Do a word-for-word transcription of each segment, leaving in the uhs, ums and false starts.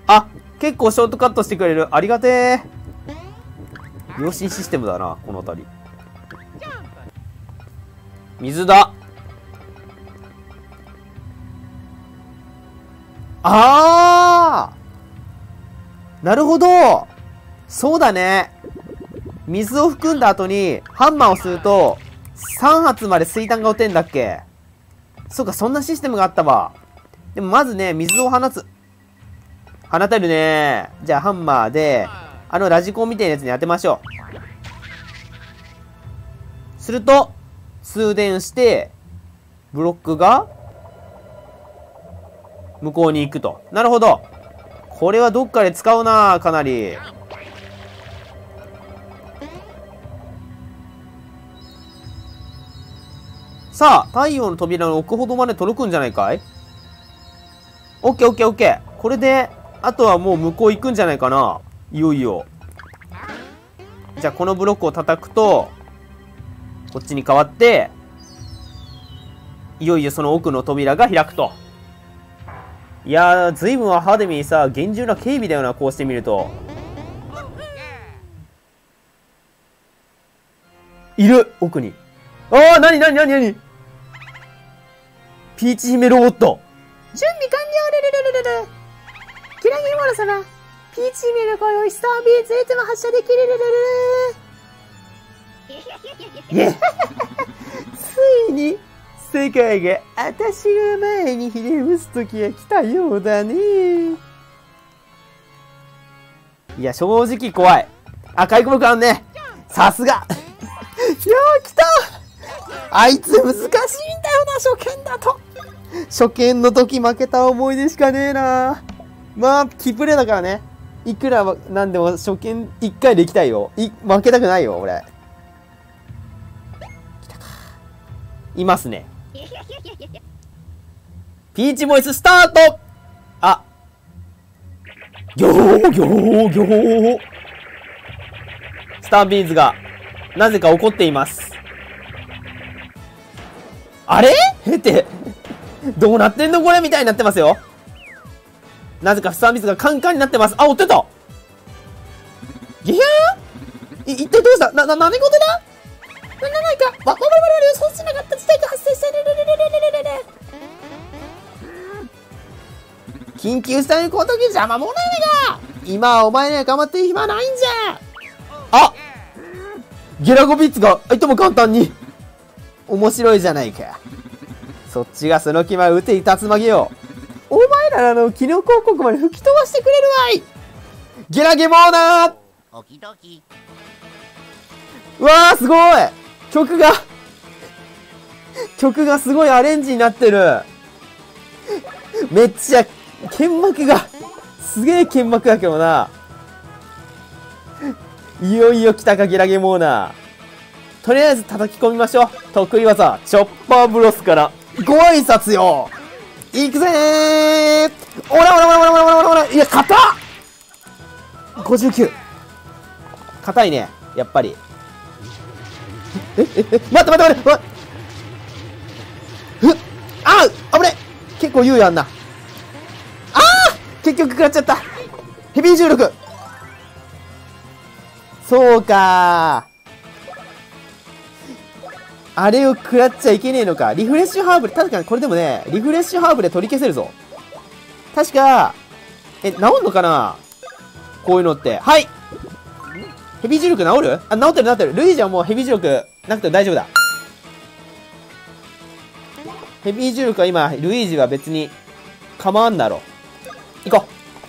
あ、結構ショートカットしてくれる。ありがてえ。良心システムだな、この辺り。水だ。あー、なるほど。そうだね。水を含んだ後にハンマーをするとさん発まで水弾が撃てんだっけ。そうか、そんなシステムがあったわ。でもまずね、水を放つ。放てるね。じゃあハンマーであのラジコンみたいなやつに当てましょう。すると通電してブロックが向こうに行くと。なるほど。これはどっかで使うな、かなり。さあ、太陽の扉の奥ほどまで届くんじゃないかい？オッケーオッケーオッケー。これで、あとはもう向こう行くんじゃないかな。いよいよ。じゃあこのブロックを叩くと、こっちに変わって、いよいよその奥の扉が開くと。いやー、ずいぶんアカデミーさ、厳重な警備だよな、こうしてみると。いる奥に。ああ、なになになになにピーチ姫ロボット。 準備完了。ルルルルルル。キラゲモロ様、ピーチ姫の声をスタービーズいつも発射できる。ルルルル。 イエついに世界が私の前にひれ伏す時が来たようだね。いや、正直怖い。あ、回復感ね。さすが。いやー、来た。あいつ難しいんだよな、初見だと。初見の時負けた思い出しかねえな。まあ、キプレだからね。いくらなんでも初見いっかいで行きたいよ。い、負けたくないよ、俺。来たか。いますね。ピーチボイススタート。あ。ギョーギョーギョー。スタービーズが、なぜか怒っています。あれへて、どうなってんのこれみたいになってますよ。なぜかスタービーズがカンカンになってます。あ、追ってた。ギャーい、一体どうしたな、な、何事だな、な、ないか、わ、我々は予想しなかった事態が発生した。緊急事態のこの時邪魔もないが今はお前には頑張ってる暇ないんじゃ。あゲラゴビッツがいとも簡単に面白いじゃないか。そっちがその気前打てに竜巻よ。お前らの機能広告まで吹き飛ばしてくれるわい。ゲラゲモーナー。 オキドキ。 うわーすごい曲が曲がすごいアレンジになってる。めっちゃ剣幕がすげえ剣幕だけどな。いよいよ来たかゲラゲモーナー。とりあえず叩き込みましょう。得意技チョッパーブロスからご挨拶よ。いくぜー。おらおらおらおらおらおらおら。いや硬っ。ごじゅうきゅう。硬いねやっぱり。えええ待って待って待って待って。ああ危ねえ。結構猶予あんな。ああ結局食らっちゃった。ヘビー重力。そうかあれを食らっちゃいけねえのか。リフレッシュハーブで、確かにこれでもね、リフレッシュハーブで取り消せるぞ。確か、え、治んのかなこういうのって。はい。ヘビー重力治る？あ、治ってる治ってる。ルイージはもうヘビー重力なくても大丈夫だ。ヘビー重力は今、ルイージは別に構わんだろう。行こ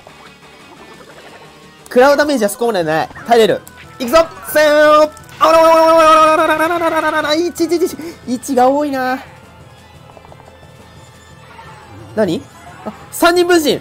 う。食らうダメージはそこまでない。耐えれる。行くぞせーのあららららららららららららいちいちいちいちが多いな。何あ、三人分身。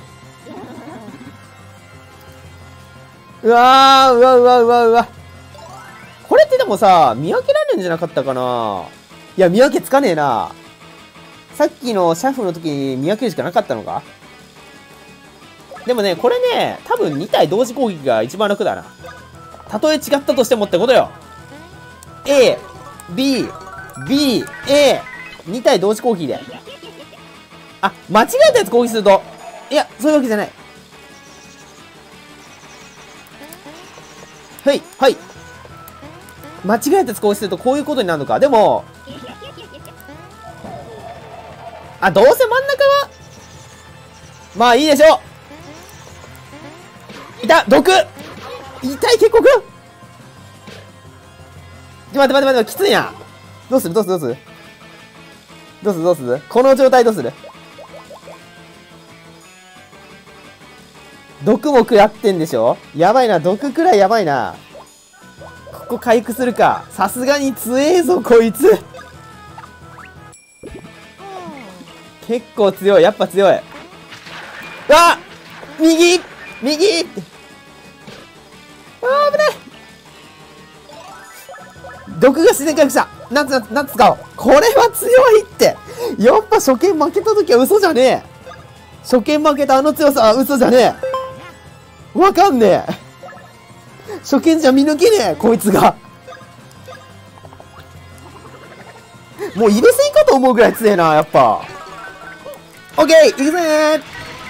うわー、うわうわうわうわ。これってでもさ、見分けられるんじゃなかったかな。いや、見分けつかねえな。さっきのシャフの時に見分けるしかなかったのか。でもね、これね、多分に体同時攻撃が一番楽だな。たとえ違ったとしてもってことよ。A、B、B、A。に体同時攻撃で。あ、間違えたやつ攻撃すると。いや、そういうわけじゃない。 はい、はい。間違えてこうしてるとこういうことになるのか。でも、あ、どうせ真ん中は、まあいいでしょう。いた、毒痛い、結構くん。待って待って待って、きついな。どうするどうするどうするどうするどうするこの状態どうする？毒も食らってんでしょ？やばいな、毒くらいやばいな。ここ回復するか。さすがに強えぞ、こいつ。結構強い。やっぱ強い。あ！右！右！あー、危ない！毒が自然回復した。なんつ、なんつ使おう。これは強いって。やっぱ初見負けた時は嘘じゃねえ。初見負けたあの強さは嘘じゃねえ。わかんねえ。初見じゃ見抜けねえ、こいつが。もう入れ線かと思うぐらい強えな、やっぱ。オッケー、いくぜー。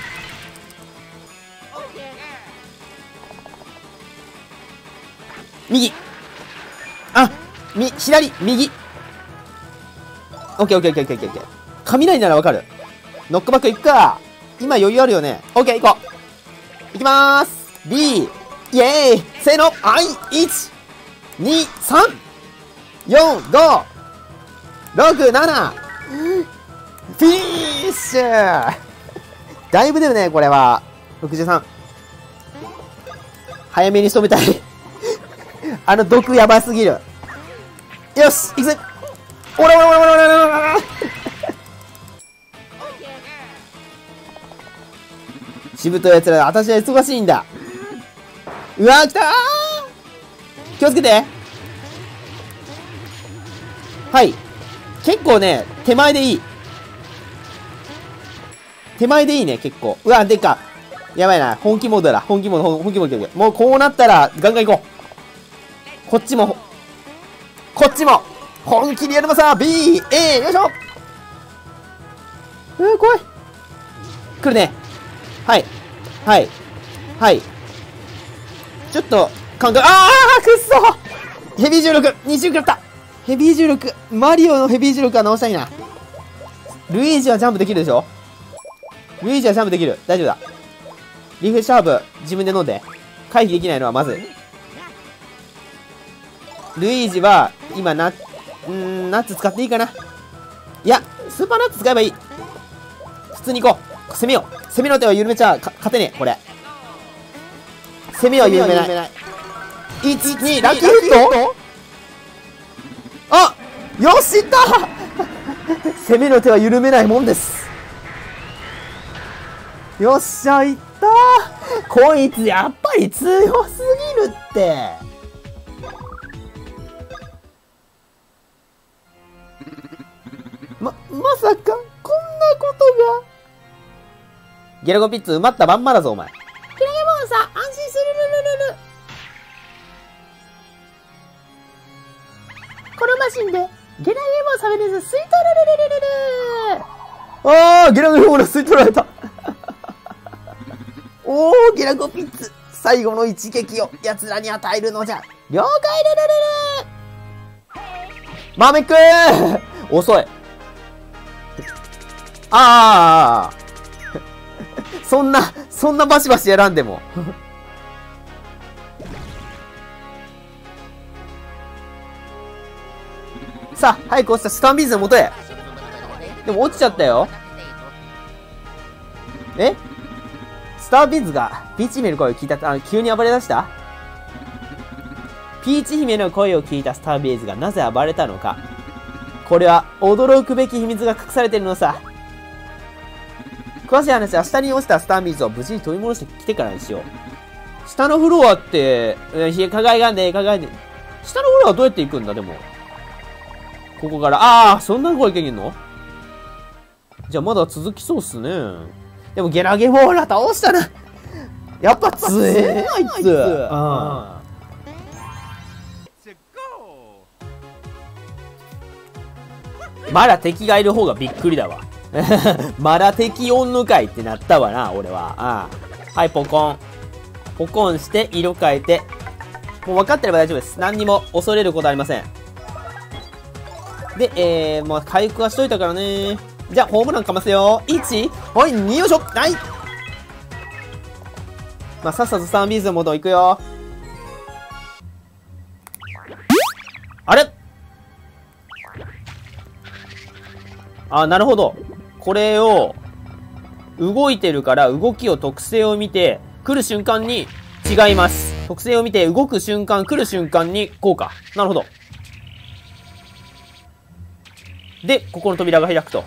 右。あ、み、左、右。オッケーオッケーオッケーオッケーオッケー。雷ならわかる。ノックバックいくか。今余裕あるよね。オッケー行こう。いきまーす。B。イェーイ。せーの。はい。いち、に、さん、よん、ご、ろく、なな。フィニッシュだいぶ出るね、これは。ろくじゅうさん。早めに仕留めたい。あの毒やばすぎる。よし、行くぜ。おらおらおらおらおらおら。しぶといやつら、私は忙しいんだ。うわー、来たー。気をつけて。はい。結構ね、手前でいい。手前でいいね、結構。うわ、でっか。やばいな。本気モードだ。本気モード、本気モード。もうこうなったら、ガンガン行こう。こっちも、こっちも、本気でやるのさ。B、A、よいしょ。うー、怖い。来るね。はい。はい。はい。ちょっと、感覚、あー、くっそヘビー重力、にじゅうくらった。ヘビー重力、マリオのヘビー重力は直したいな。ルイージはジャンプできるでしょ？ルイージはジャンプできる。大丈夫だ。リフレッシュハーブ、自分で飲んで。回避できないのはまずい。ルイージは、今な、んーん、ナッツ使っていいかな。いや、スーパーナッツ使えばいい。普通に行こう。攻めよう。攻めの手は緩めちゃ、か、勝てねえ、これ。攻めは緩めない。いち、に、ラッキーヒット？あ！よし、いった攻めの手は緩めないもんです。よっしゃ、いったー。こいつ、やっぱり強すぎるって。ま、まさか、こんなことが。ゲラゴピッツ埋まったまんまだぞ、お前。 キラゲモンさん、安心するるるるる。このマシンで、ゲラゲモンサメネズ吸い取るるるるるる。 あー、ゲラゴモン吸い取られた。おー、ゲラゴピッツ。最後の一撃を奴らに与えるのじゃ。 了解るるるる。 マメくん遅い。あー。そんな、そんなバシバシ選んでも。さあ、早く落ちたスタンビーズの元へ。でも落ちちゃったよ。え？スタービーズがピーチ姫の声を聞いた、あ、急に暴れ出した？ピーチ姫の声を聞いたスタービーズがなぜ暴れたのか。これは驚くべき秘密が隠されているのさ。詳しい話は下に落ちたスタービーズを無事に取り戻してきてからにしよう。下のフロアって、え、かがいがんで、かがいで。下のフロアはどうやって行くんだ、でも。ここから、ああ、そんなとこ行けんの？じゃあまだ続きそうっすね。でもゲラゲモーラ倒したな。やっぱ強え、あいつ。あまだ敵がいる方がびっくりだわ。まだ敵おんのかいってなったわな、俺は。ああはい、ポコン。ポコンして、色変えて。 もう分かってれば大丈夫です。何にも恐れることありません。で、えー、まあ、回復はしといたからね。じゃあ、ホームランかますよ。いち、はい、によいしょ。はい。まあ、さっさとスタービーズのモード行くよ。あれあ、なるほど。これを、動いてるから、動きを特性を見て、来る瞬間に違います。特性を見て、動く瞬間、来る瞬間にこうか。なるほど。で、ここの扉が開くと。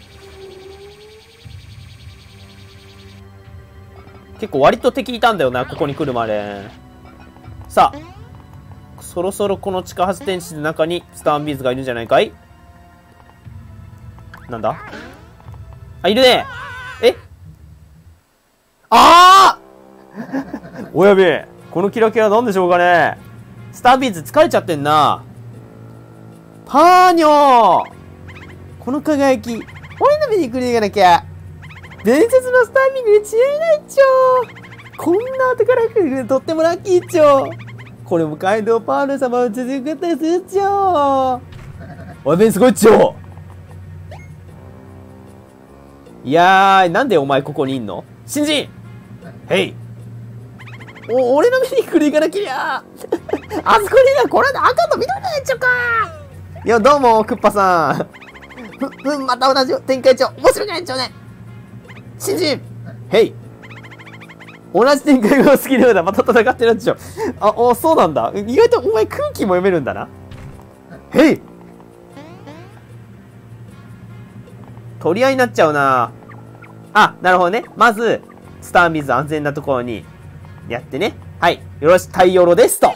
結構割と敵いたんだよな、ここに来るまで。さあ、そろそろこの地下発電室の中にスターンビーズがいるんじゃないかい？なんだ？あ、いるね。え？ああおやべえ。このキラキラなんでしょうかね。スタービーズ疲れちゃってんな。パーニョー、この輝き、俺の目に来るやなきゃ。伝説のスタービーズに違いないっちょ。こんな後から来るとってもラッキーっちょ。これも街道パール様を続けたりするっちょ。おやべえ、すごいっちょ。いやー、なんでお前ここにいんの？新人！へい！お、俺の目に来るいかなきゃ。あそこにな、これで赤と緑のやっちょか。いや、どうも、クッパさん。ふ、ふん、また同じ展開長。面白くないっちょね。新人！へい！同じ展開が好きなようだ。また戦ってるっちょ。あ、お、そうなんだ。意外とお前空気も読めるんだな。へい！取り合いになっちゃうな。あ、なるほどね。まず、スターミズ安全なところにやってね。はい。よろし、太陽炉ですと。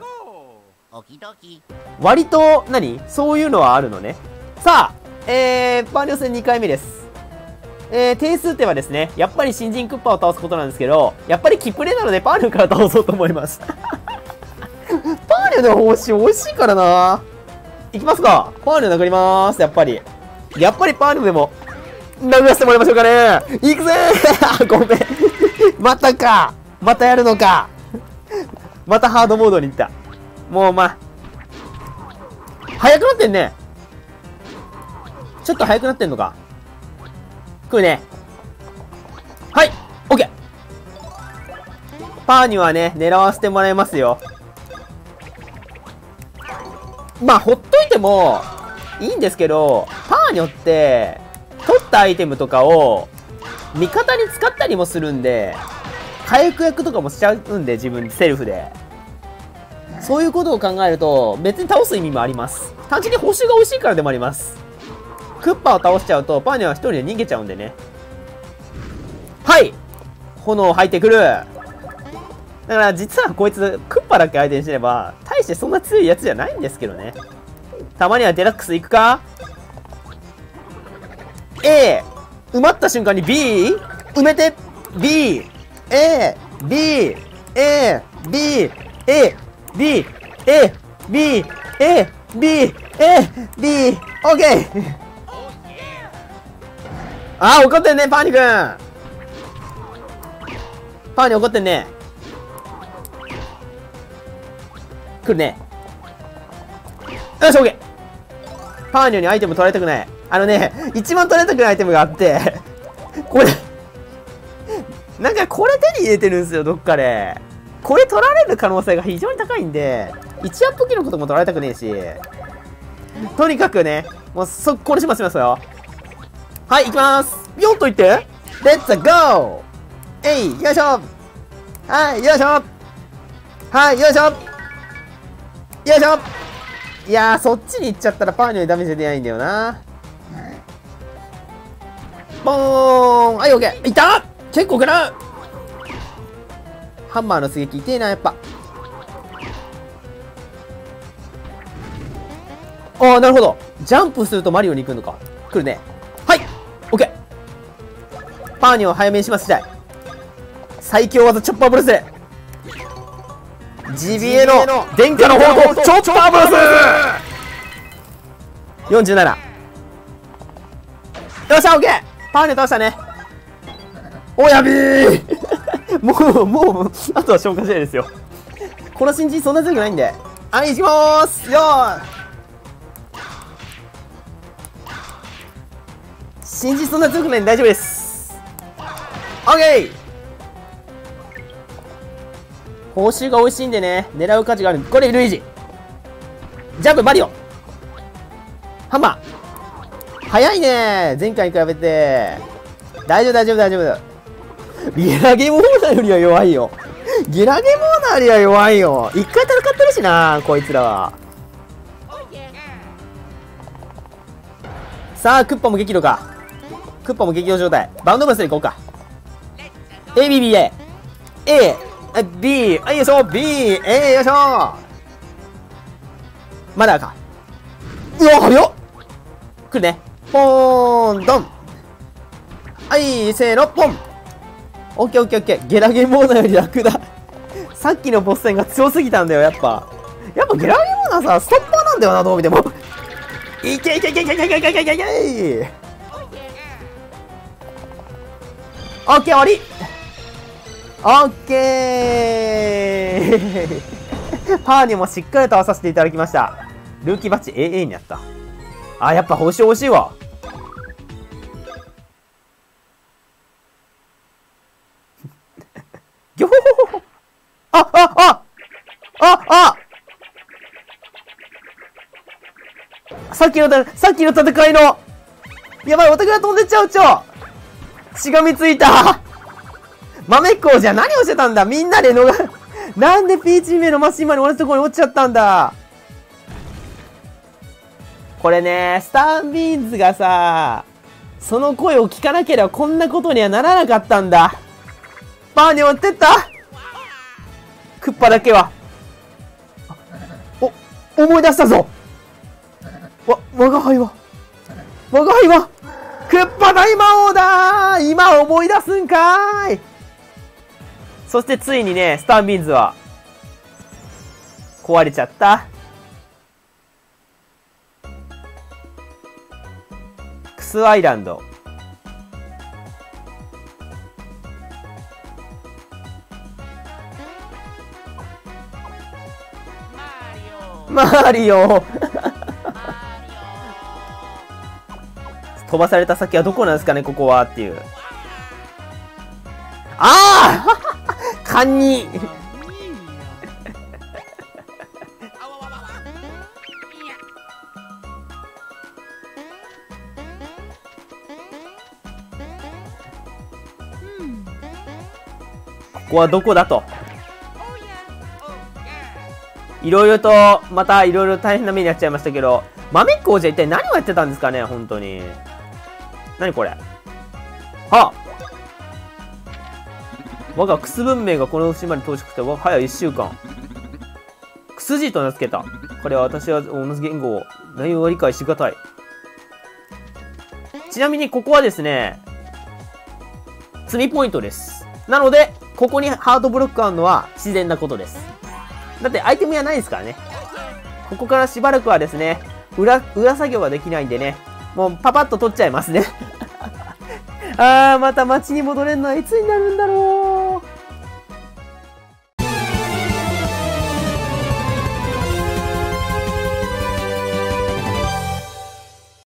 割と、何？そういうのはあるのね。さあ、えー、パーニョ戦にかいめです。えー、定数点はですね、やっぱり新人クッパを倒すことなんですけど、やっぱりキプレなのでパーニョから倒そうと思います。パーニョの報酬美味しいからな。いきますか。パーニョ殴りまーす、やっぱり。やっぱりパーニョでも、殴らせてもらいましょうかね。いくぜーごめん。またか。またやるのか。またハードモードに行った。もうまあ。早くなってんね。ちょっと早くなってんのか。来るね。はい。オッケー。パーにはね、狙わせてもらいますよ。まあ、ほっといても、いいんですけど、パーによって、取ったアイテムとかを、味方に使ったりもするんで、回復役とかもしちゃうんで、自分セルフで。そういうことを考えると、別に倒す意味もあります。単純に報酬が美味しいからでもあります。クッパを倒しちゃうと、パーニャは一人で逃げちゃうんでね。はい！炎入ってくる。だから実はこいつ、クッパだけ相手にしてれば、大してそんな強いやつじゃないんですけどね。たまにはデラックス行くか？ A、埋まった瞬間に B、埋めて B、A、B、A、B、A、B、A、B、A、B、A、B、OK！ あー、怒ってんね、パーニくん。パーニ怒ってんね。来るね。よし、OK！ パーニョにアイテム取られたくない。あのね、一番取られたくないアイテムがあって、これ、なんかこれ手に入れてるんですよ、どっかで。これ取られる可能性が非常に高いんで、いちアップ機のことも取られたくねえし、とにかくね、もう速攻でしますしますよ。はい、行きまーす。ピョンといって。レッツゴー。えい、よいしょ。はい、よいしょ。はい、よいしょ。よいしょ。いやー、そっちに行っちゃったらパーニョにダメージ出ないんだよな。ボーン。はい、オッケー。いった結構食らう。ハンマーの刺激痛えな、やっぱ。あー、なるほど。ジャンプするとマリオに行くのか。来るね。はい。オッケー。パーニョを早めにしますしたい。最強技チョッパーブレス。ジビエの殿下の宝刀チョッパーブレス。よんじゅうなな。よっしゃ、オッケー。パーニョ倒したね。おやびーもう、もう、あとは消化試合ですよ。 この新人そんな強くないんで。はい、行きまーすよー。新人そんな強くないんで大丈夫です。オッケー。報酬が美味しいんでね、狙う価値がある。これ、ルイージ。ジャンプ、マリオ。ハンマー。早いね、前回に比べて。大丈夫、大丈夫、大丈夫。ゲラゲモーナーよりは弱いよ。ゲラゲモーナーよりは弱いよ。一回戦ってるしな、こいつらは。さあ、クッパも激怒か。クッパも激怒状態。バウンドブースでいこうか。A、B、B、A。A、B、あ、よいしょ、B、A、よいしょ。まだか。うわ、早っ。来るね。ポーン、ドン。はい、せーの、ポン。オッケーオッケーオッケー。ゲラゲモーナーより楽だ。さっきのボス戦が強すぎたんだよ、やっぱ。やっぱゲラゲモーナーさ、ストッパーなんだよな、どう見ても。いけいけいけいけいけいけいけいけいけいけ。オッケー、終わり。オッケー。パーにもしっかりと合わさせていただきました。ルーキーバッジ エーエー になった。あ、やっぱ報酬欲しいわ。ギョホホホ。あ、あ、ああ、あさっきのた、さっきの戦いの、やばい、お手が飛んでっちゃう、ちょしがみついた豆っこじゃ何をしてたんだみんなでのが、なんでピーチ姫のマシンまで同じところに落ちちゃったんだ。これね、スタービーンズがさ、その声を聞かなければこんなことにはならなかったんだ。パーに追ってったクッパだけは。お、思い出したぞ。わ、我が輩は、我が輩は、クッパ大魔王だー。今思い出すんかーい。そしてついにね、スタービーンズは、壊れちゃった。クスアイランド。マリオ飛ばされた先はどこなんですかね、ここはっていう。ああカニここはどこだと。いろいろと、またいろいろ大変な目になっちゃいましたけど、豆っこじゃ一体何をやってたんですかね、本当に。何これ。はあ。我がクス文明がこの島に到着して、我が早いっしゅうかん。クスジと名付けた。これは私は同じ言語を、内容は理解しがたい。ちなみにここはですね、積みポイントです。なので、ここにハートブロックあるのは自然なことです。だってアイテムやないですからね。ここからしばらくはですね、裏、裏作業ができないんでね、もうパパッと取っちゃいますね。あー、また街に戻れるのはいつになるんだろう。